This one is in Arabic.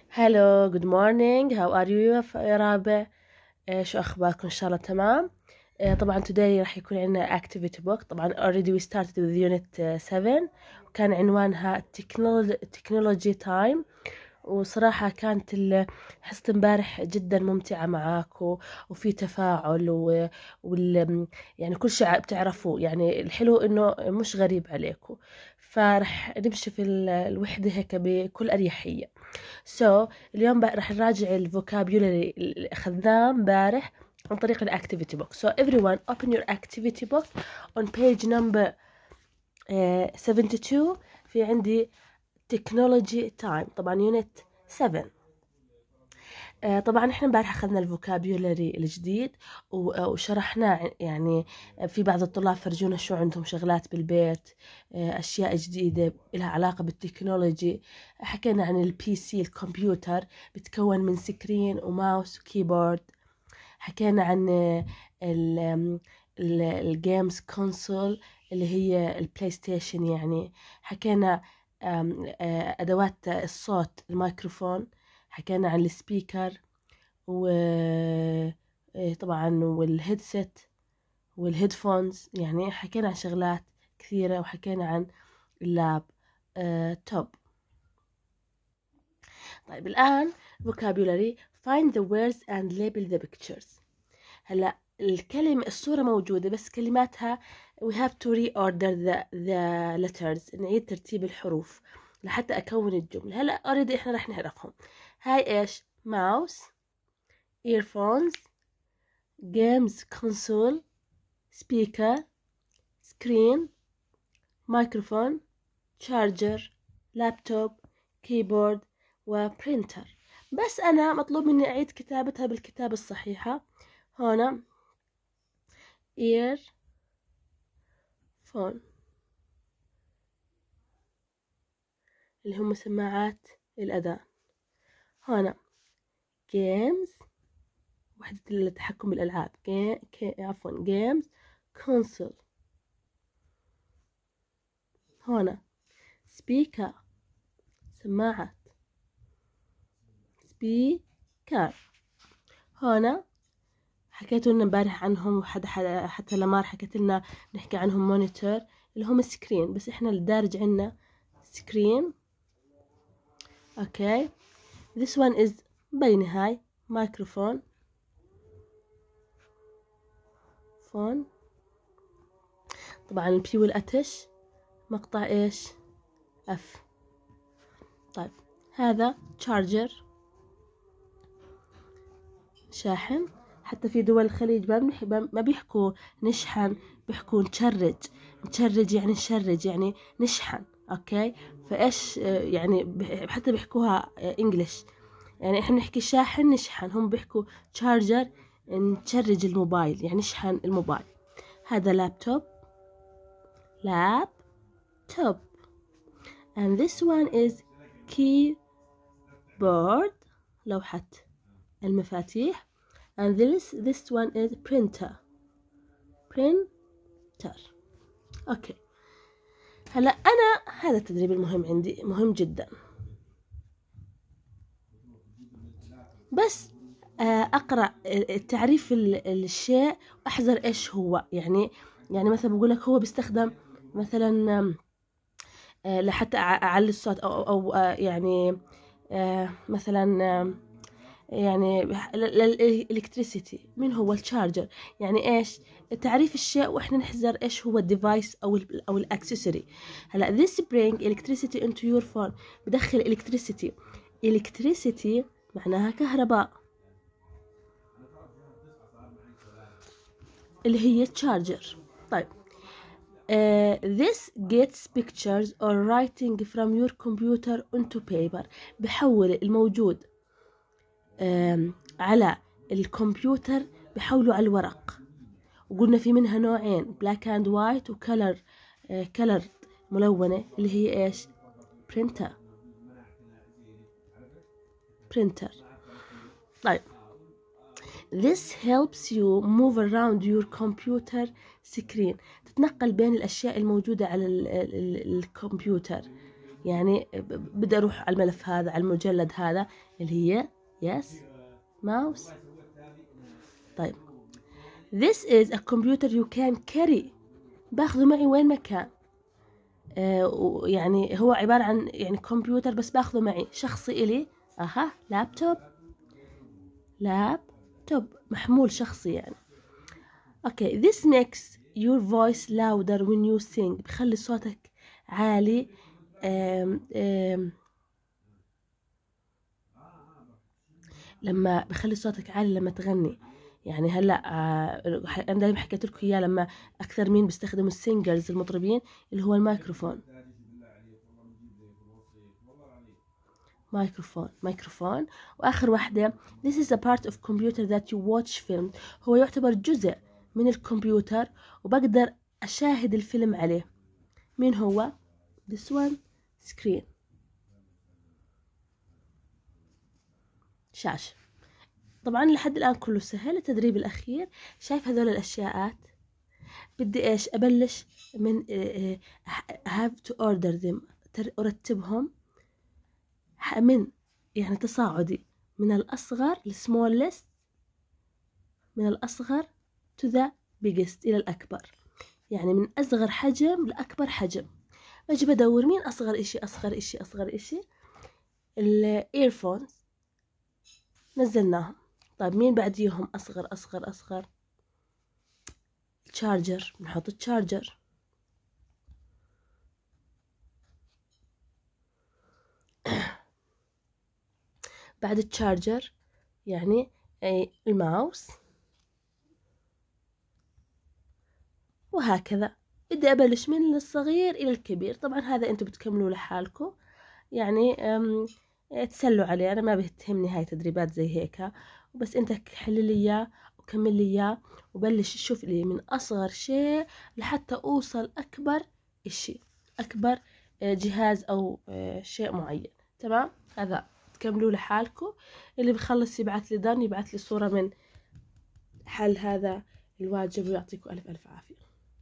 Hello, good morning. How are you يا رابع؟ شو أخباركم؟ إن شاء الله تمام. طبعا today راح يكون عندنا activity book. طبعا already we started with unit 7 وكان عنوانها technology time. وصراحة كانت حصة امبارح جدا ممتعة معاكم وفي تفاعل يعني كل شيء بتعرفوه، يعني الحلو انه مش غريب عليكم، فرح نمشي في الوحدة هيك بكل أريحية. اليوم راح نراجع الفوكابيولري اللي أخذناه امبارح عن طريق الأكتيفيتي بوك. everyone open your activity book on page number 72. في عندي technology time، طبعا unit 7. طبعا احنا امبارح اخذنا الفوكابيولري الجديد وشرحناه، يعني في بعض الطلاب فرجونا شو عندهم شغلات بالبيت، اشياء جديدة لها علاقة بالتكنولوجي. حكينا عن البي سي، الكمبيوتر بتكون من سكرين وماوس وكيبورد. حكينا عن الجيمز كونسول اللي هي البلاي ستيشن يعني. حكينا ادوات الصوت، الميكروفون. حكينا عن السبيكر وطبعا والهيدسет والهيدفونز، يعني حكينا عن شغلات كثيرة. وحكينا عن اللاب توب. طيب الآن vocabulary. find the words and label the pictures. هلا الكلمة، الصورة موجودة بس كلماتها we have to reorder the letters، نعيد ترتيب الحروف لحتى أكون الجملة. هلا already إحنا رح نعرفهم. هاي إيش؟ mouse، earphones، games console، speaker، screen، microphone، charger، laptop، keyboard وprinter. بس أنا مطلوب مني أعيد كتابتها بالكتابة الصحيحة. هنا earphone اللي هم سماعات الأذان. هنا games، وحدة التحكم بالألعاب، games console. هنا speaker، سماعات speaker. هنا حكيت لنا امبارح عنهم، حتى لمار حكيت لنا نحكي عنهم مونيتور اللي هم سكرين، بس احنا الدارج عنا سكرين. اوكي this one is بين هاي مايكروفون فون. طبعا البي والاتش مقطع ايش؟ اف. طيب هذا تشارجر، شاحن. حتى في دول الخليج ما بيحكوا نشحن، بيحكوا نشرج يعني نشرج يعني نشحن. اوكي فايش يعني حتى بيحكوها انجلش، يعني احنا نحكي شاحن نشحن، هم بيحكوا تشارجر نشرج الموبايل يعني نشحن الموبايل. هذا لابتوب and this one is keyboard، لوحة المفاتيح. and this one is printer. اوكي هلا انا هذا التدريب المهم عندي، مهم جدا، بس اقرا تعريف الشيء واحذر ايش هو. يعني مثلا بقول لك هو بيستخدم مثلا لحتى اعلي الصوت او يعني مثلا يعني الالكتريسيتي. من هو الشارجر؟ يعني ايش تعريف الشيء واحنا نحذر ايش هو الديفايس او الاكسسوري. هلا this bring electricity into your phone، بدخل electricity معناها كهرباء اللي هي الشارجر. طيب this gets pictures or writing from your computer onto paper، بحول الموجود على الكمبيوتر بحوله على الورق. وقلنا في منها نوعين، black and white وكلر colored ملونة اللي هي ايش؟ printer. طيب this helps you move around your computer screen، تتنقل بين الأشياء الموجودة على الكمبيوتر، يعني بدي أروح على الملف هذا، على المجلد هذا اللي هي yes mouse. طيب this is a computer you can carry، باخذه معي وين ما كان. يعني هو عبارة عن يعني كمبيوتر بس باخذه معي، شخصي إلي. أها لابتوب محمول شخصي يعني. أوكي this makes your voice louder when you sing، بخلي صوتك عالي. لما بخلي صوتك عالي لما تغني. يعني هلا انا دايما حكيت لكم اياه، لما اكثر مين بيستخدموا السينجرز المطربين اللي هو الميكروفون. ميكروفون. واخر واحدة this is a part of computer that you watch film، هو يعتبر جزء من الكمبيوتر وبقدر اشاهد الفيلم عليه. مين هو؟ this one screen، شاشة. طبعا لحد الآن كله سهل. التدريب الأخير، شايف هذول الأشياءات؟ بدي إيش أبلش من have to order them، أرتبهم من يعني تصاعدي من الأصغر smallest، من الأصغر to the biggest إلى الأكبر، يعني من أصغر حجم لأكبر حجم. أجي بدور مين أصغر إشي. أصغر إشي الإيرفونز، نزلناهم. طيب مين بعديهم أصغر؟ الشارجر، بنحط الشارجر. بعد الشارجر يعني الماوس، وهكذا. بدي أبلش من الصغير إلى الكبير. طبعا هذا أنتم بتكملوا لحالكم، يعني تسلوا عليه. أنا ما بتهمني هاي تدريبات زي هيك، بس أنت حل لي إياه وكمل لي إياه، وبلش شوف لي من أصغر شيء لحتى أوصل أكبر إشي، أكبر جهاز أو شيء معين. تمام؟ هذا تكملوا لحالكم. اللي بخلص يبعث لي يبعث لي صورة من حل هذا الواجب، ويعطيكم ألف ألف عافية.